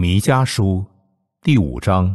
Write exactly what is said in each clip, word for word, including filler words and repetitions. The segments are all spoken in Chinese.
弥迦书第五章。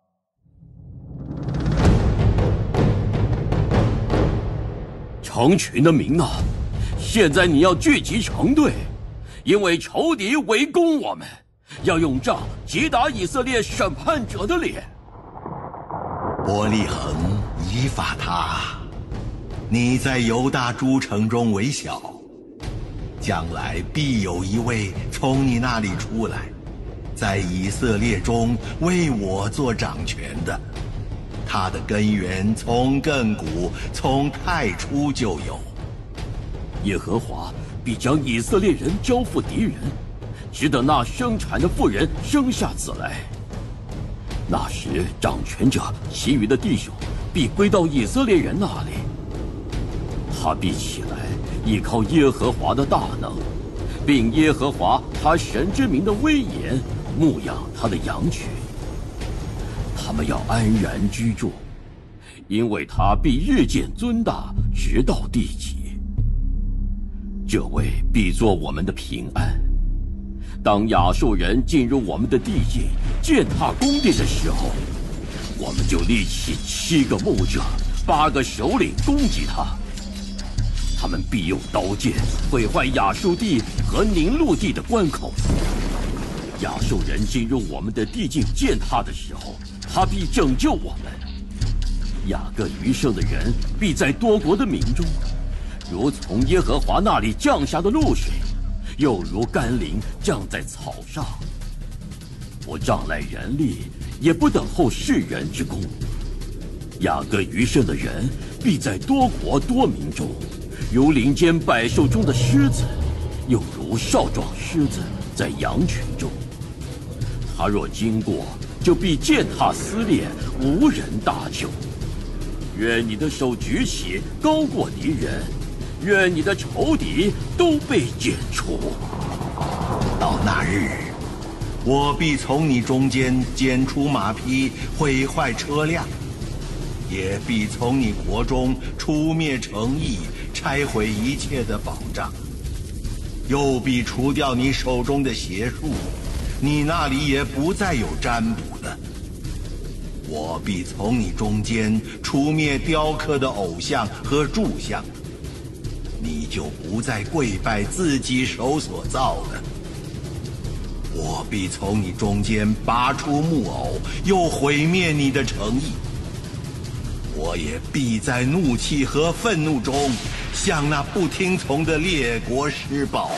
成群的民啊，现在你要聚集成队，因为仇敌围攻我们，要用杖击打以色列审判者的脸。 伯利恒、以法他，你在犹大诸城中为小，将来必有一位从你那里出来，在以色列中为我做掌权的。他的根源从亘古，从太初就有。 耶和华必将以色列人交付敌人，直等那生产的妇人生下子来。那时掌权者其余的弟兄必归到以色列人那里。他必起来，依靠耶和华的大能，并耶和华他神之名的威严，牧养他的羊群。他们要安然居住，因为他必日渐尊大，直到地极。这位必作我们的平安。当亚述人进入我们的地境，践踏宫殿的时候，我们就立起七个牧者，八个首领攻击他。他们必用刀剑毁坏亚述地和宁录地的关口。亚述人进入我们的地境践踏的时候，他必拯救我们。雅各余剩的人必在多国的民中，如从耶和华那里降下的露水，又如甘霖降在草上。不仗赖人力，也不等候世人之功。雅各余剩的人必在多国多民中，如林间百兽中的狮子，又如少壮狮子在羊群中。他若经过，就必践踏撕裂，无人搭救。愿你的手举起，高过敌人；愿你的仇敌都被剪除。 到那日，我必从你中间剪除马匹，毁坏车辆；也必从你国中除灭城邑，拆毁一切的保障；又必除掉你手中的邪术，你那里也不再有占卜的。我必从你中间除灭雕刻的偶像和柱像，你就不再跪拜自己手所造的。我必从你中间拔出木偶，又毁灭你的城邑。我也必在怒气和愤怒中，向那不听从的列国施报。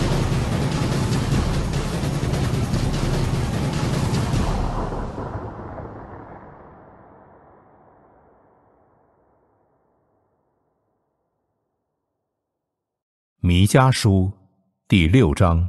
弥迦书第六章。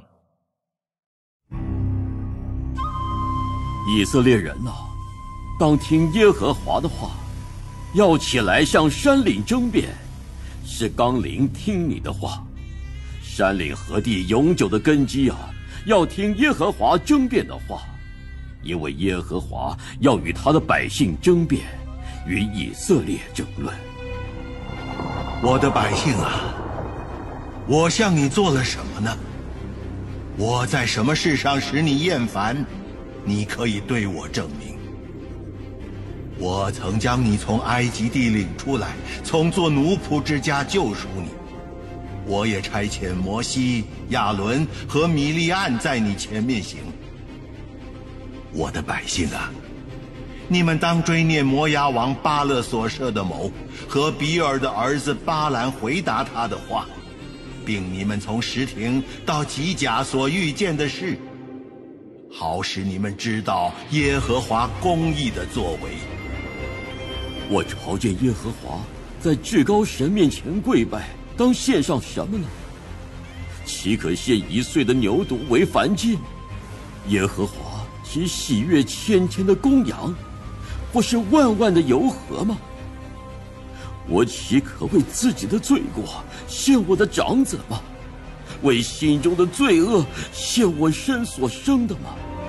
以色列人啊，当听耶和华的话，要起来向山岭争辩，是纲领听你的话。山岭和地永久的根基啊，要听耶和华争辩的话，因为耶和华要与他的百姓争辩，与以色列争论。 我的百姓啊，我向你做了什么呢？我在什么事上使你厌烦？你可以对我证明。我曾将你从埃及地领出来，从做奴仆之家救赎你。我也差遣摩西、亚伦和米利暗在你前面行。我的百姓啊，你们当追念摩押王巴勒所设的谋，和比尔的儿子巴兰回答他的话，并你们从石亭到吉甲所遇见的事，好使你们知道耶和华公义的作为。 我朝见耶和华，在至高神面前跪拜，当献上什么呢？岂可献一岁的牛犊为燔祭？耶和华岂喜悦千千的公羊，不是万万的油和吗？我岂可为自己的罪过献我的长子吗？为心中的罪恶献我身所生的吗？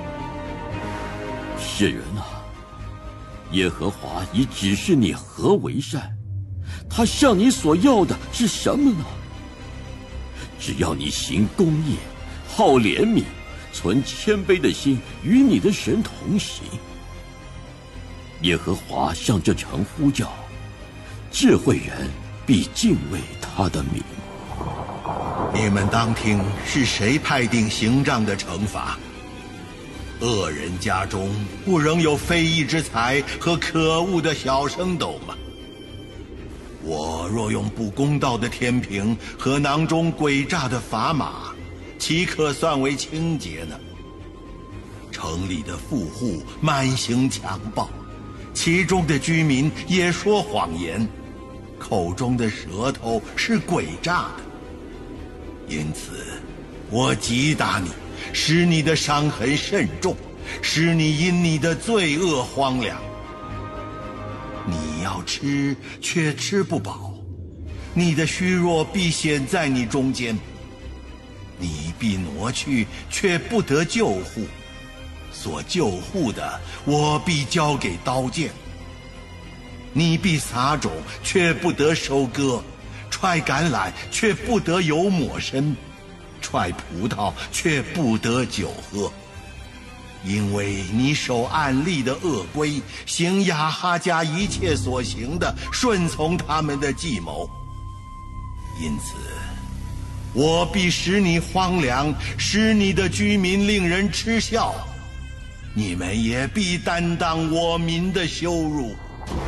世人啊，耶和华已指示你何为善，他向你所要的是什么呢？只要你行公义，好怜悯， 存谦卑的心，与你的神同行。耶和华向这城呼叫，智慧人必敬畏他的名。 你们当听，是谁派定刑杖的惩罚？恶人家中不仍有非义之财和可恶的小升斗吗？我若用不公道的天平和囊中诡诈的砝码，岂可算为清洁呢？城里的富户满行强暴，其中的居民也说谎言，口中的舌头是诡诈的。因此，我击打你，使你的伤痕甚重，使你因你的罪恶荒凉。你要吃，却吃不饱；你的虚弱必显在你中间。你必挪去，却不得救护；所救护的，我必交给刀剑。你必撒种，却不得收割；踹橄榄，却不得油抹身；踹葡萄，却不得酒喝。因为你守暗利的恶规，行亚哈家一切所行的，顺从他们的计谋。因此，我必使你荒凉，使你的居民令人嗤笑，你们也必担当我民的羞辱。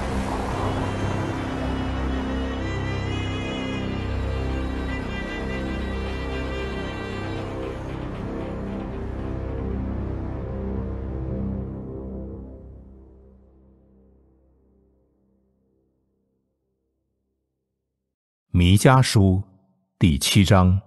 弥迦书第七章。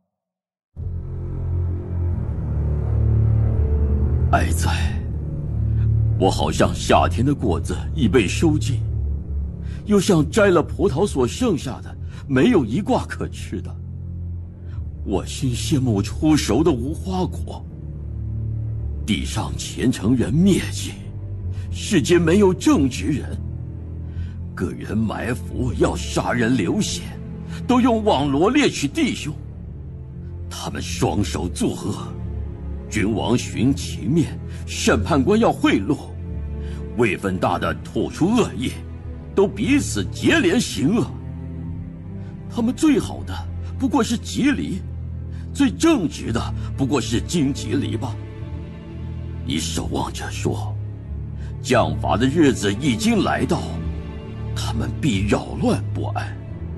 哀哉！我好像夏天的果子已被收尽，又像摘了葡萄所剩下的，没有一挂可吃的。我心羡慕出熟的无花果。地上虔诚人灭尽，世间没有正直人。个人埋伏要杀人流血，都用网罗猎取弟兄。他们双手作恶，君王寻情面，审判官要贿赂，位分大的吐出恶业，都彼此结连行恶。他们最好的不过是吉藜，最正直的不过是荆棘篱笆。你守望着说，降罚的日子已经来到，他们必扰乱不安。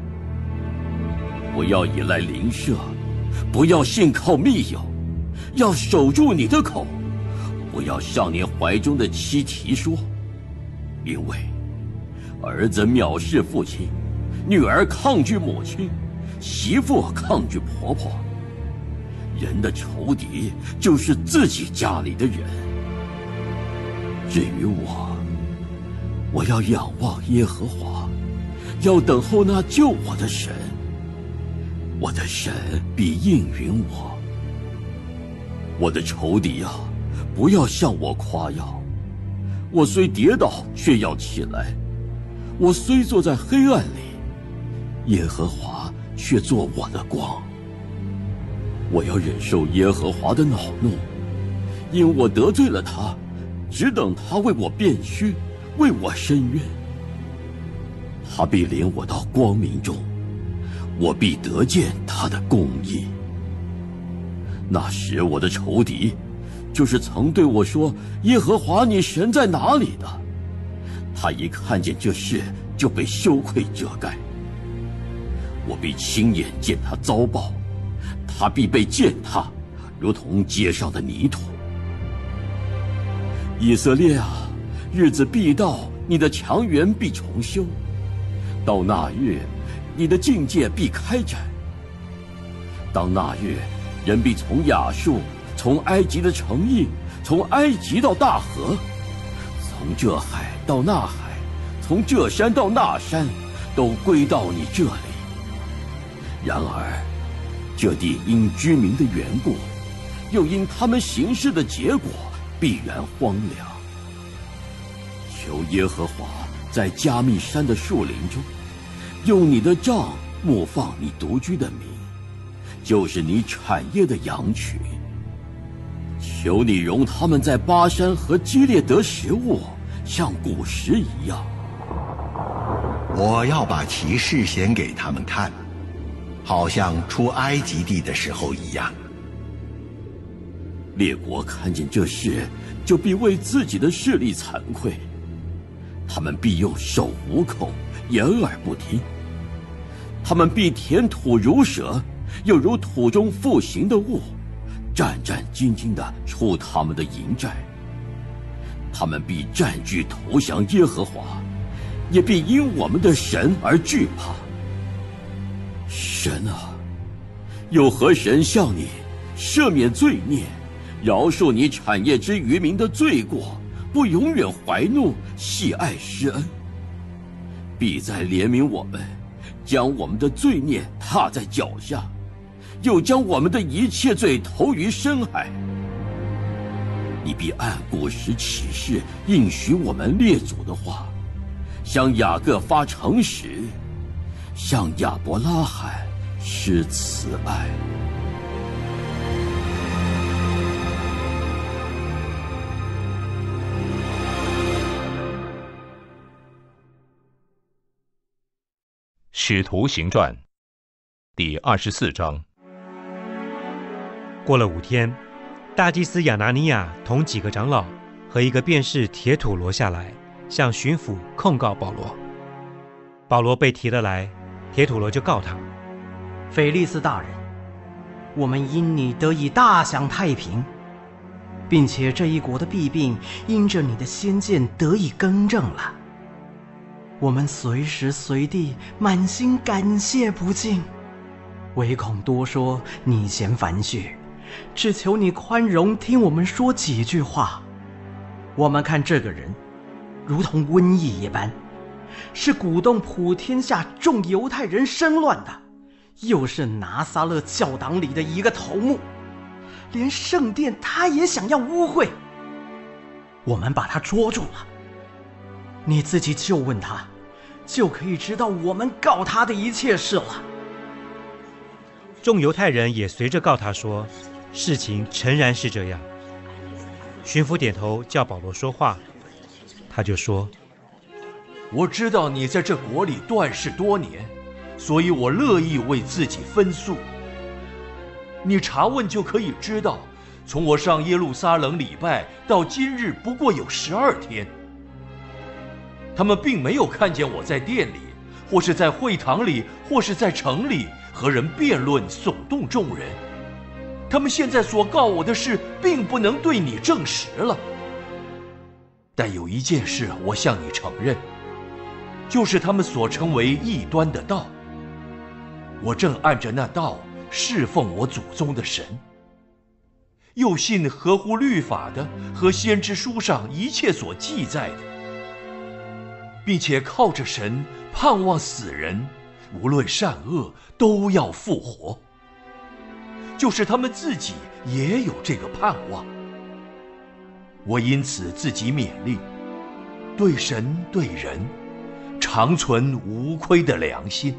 不要依赖邻舍，不要信靠密友，要守住你的口，不要向你怀中的妻提说，因为儿子藐视父亲，女儿抗拒母亲，媳妇抗拒婆婆。人的仇敌就是自己家里的人。至于我，我要仰望耶和华，要等候那救我的神。我的神必应允我。我的仇敌啊，不要向我夸耀。我虽跌倒，却要起来；我虽坐在黑暗里，耶和华却做我的光。我要忍受耶和华的恼怒，因我得罪了他，只等他为我辩屈，为我伸冤。他必领我到光明中，我必得见他的公义。那时我的仇敌，就是曾对我说耶和华你神在哪里的，他一看见这事，就被羞愧遮盖。我必亲眼见他遭报，他必被践踏，如同街上的泥土。以色列啊，日子必到，你的墙垣必重修，到那日，你的境界必开展。当那日，人必从亚述，从埃及的城邑，从埃及到大河，从这海到那海，从这山到那山，都归到你这里。然而，这地因居民的缘故，又因他们行事的结果，必然荒凉。求耶和华在加密山的树林中，用你的杖牧放你独居的民，就是你产业的羊群。 求你容他们在巴山和基列得食物，像古时一样。 我要把骑士显给他们看，好像出埃及地的时候一样。 列国看见这事，就必为自己的势力惭愧，他们必用手捂口，掩耳不听。他们必填土如蛇，又如土中复行的物，战战兢兢地出他们的营寨。他们必占据投降耶和华，也必因我们的神而惧怕。神啊，有何神像你赦免罪孽，饶恕你产业之渔民的罪过，不永远怀怒，喜爱施恩，必再怜悯我们，将我们的罪孽踏在脚下，又将我们的一切罪投于深海。你必按古时起誓应许我们列祖的话，向雅各发诚实，向亚伯拉罕施慈爱。 使徒行传第二十四章。 过了五天，大祭司亚拿尼亚同几个长老和一个辩士铁土罗下来，向巡抚控告保罗。保罗被提了来，铁土罗就告他： 腓力斯大人，我们因你得以大享太平，并且这一国的弊病因着你的先见得以更正了。我们随时随地满心感谢不尽，唯恐多说你嫌烦絮，只求你宽容听我们说几句话。我们看这个人如同瘟疫一般，是鼓动普天下众犹太人生乱的，又是拿撒勒教党里的一个头目，连圣殿他也想要污秽。我们把他捉住了，你自己就问他，就可以知道我们告他的一切事了。 众犹太人也随着告他说，事情诚然是这样。巡抚点头叫保罗说话，他就说： 我知道你在这国里断事多年，所以我乐意为自己分诉。你查问就可以知道，从我上耶路撒冷礼拜到今日不过有十二天，他们并没有看见我在殿里，或是在会堂里，或是在城里和人辩论，耸动众人。他们现在所告我的事，并不能对你证实了。但有一件事我向你承认，就是他们所称为异端的道。我正按着那道侍奉我祖宗的神，又信合乎律法的和先知书上一切所记载的，并且靠着神盼望死人，无论善恶都要复活。就是他们自己也有这个盼望。我因此自己勉励，对神对人常存无亏的良心。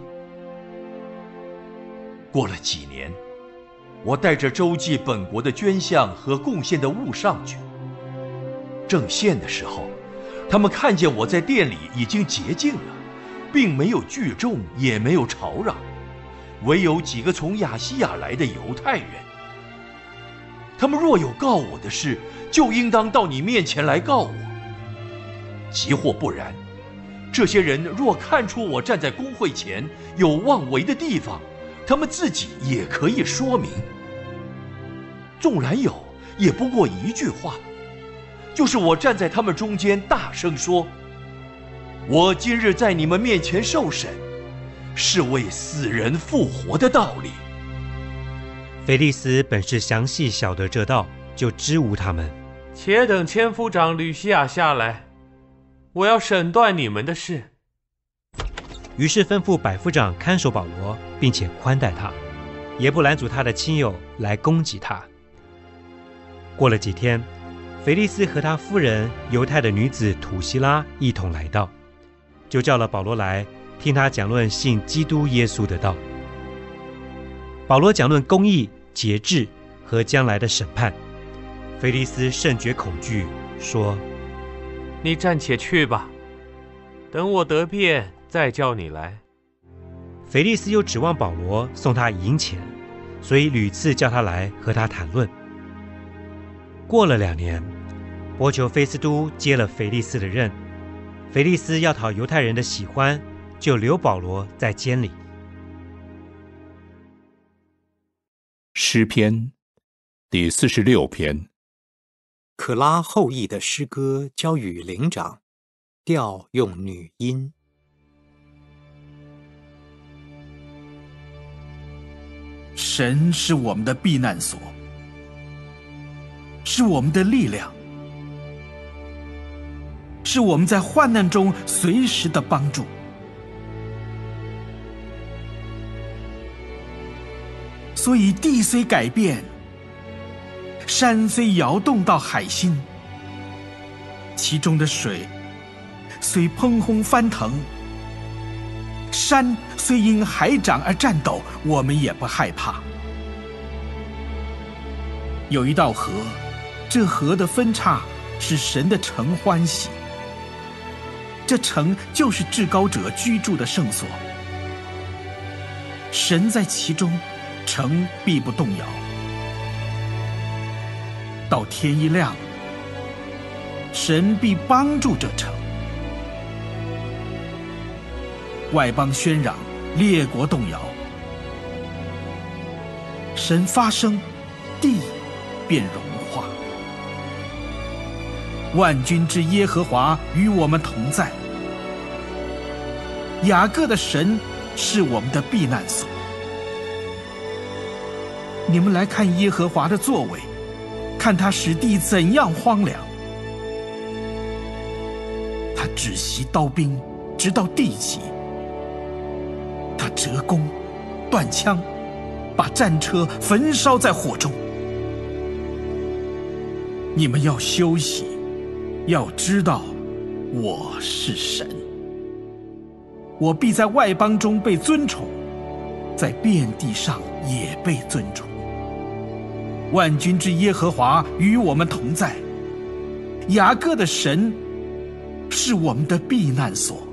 过了几年，我带着周济本国的捐项和贡献的物上去，正献的时候，他们看见我在店里已经洁净了，并没有聚众，也没有吵嚷，唯有几个从亚细亚来的犹太人。他们若有告我的事，就应当到你面前来告我。即或不然，这些人若看出我站在公会前有妄为的地方，他们自己也可以说明。纵然有，也不过一句话，就是我站在他们中间大声说：我今日在你们面前受审，是为死人复活的道理。 腓力斯本是详细晓得这道，就支吾他们： 且等千夫长吕西亚下来，我要审断你们的事。 于是吩咐百夫长看守保罗，并且宽待他，也不拦阻他的亲友来攻击他。过了几天，腓力斯和他夫人犹太的女子土希拉一同来到，就叫了保罗来，听他讲论信基督耶稣的道。保罗讲论公义、节制和将来的审判。 腓力斯甚觉恐惧，说：“ 你暂且去吧，等我得便再叫你来。” 腓力斯又指望保罗送他银钱，所以屡次叫他来和他谈论。过了两年，波求菲斯都接了腓力斯的任，腓力斯要讨犹太人的喜欢，就留保罗在监里。 诗篇第四十六篇。 可拉后裔的诗歌交与灵长，调用女音。 神是我们的避难所，是我们的力量，是我们在患难中随时的帮助。所以地虽改变，山虽摇动到海心，其中的水虽砰轰翻腾，山虽因海涨而颤抖，我们也不害怕。有一道河，这河的分叉使神的城欢喜，这城就是至高者居住的圣所，神在其中，城必不动摇。到天一亮，神必帮助这城。外邦喧嚷，列国动摇，神发声，地便融化。万军之耶和华与我们同在，雅各的神是我们的避难所。你们来看耶和华的作为，看他使地怎样荒凉。他止息刀兵，直到地极。他折弓断枪，把战车焚烧在火中。你们要休息，要知道我是神。我必在外邦中被尊崇，在遍地上也被尊崇。万军之耶和华与我们同在，雅各的神是我们的避难所。